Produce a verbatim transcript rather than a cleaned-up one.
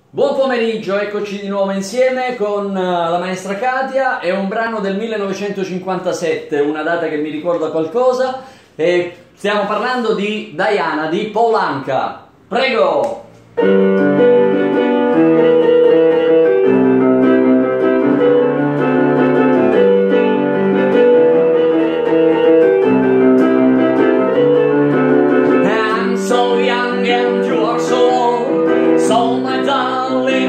Buon pomeriggio, eccoci di nuovo insieme con la maestra Katia. È un brano del millenovecentocinquantasette, una data che mi ricorda qualcosa, e stiamo parlando di Diana di Paul Anka. Prego! I'm so young and you are so old, so my darling,